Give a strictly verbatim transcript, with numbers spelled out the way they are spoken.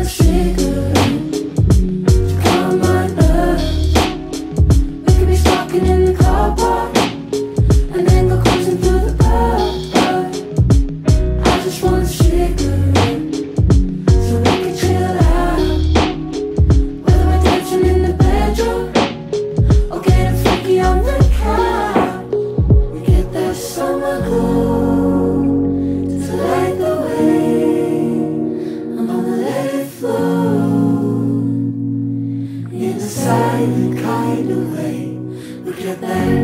a cigarette to calm my nerves. We could be stalking in the car park and then go cruising through the park. I just want a cigarette so we can chill out, whether we're dancing in the bedroom or getting freaky on the couch. We get that summer glow to light the way. I'm gonna let it flow in a silent kind of way. We get that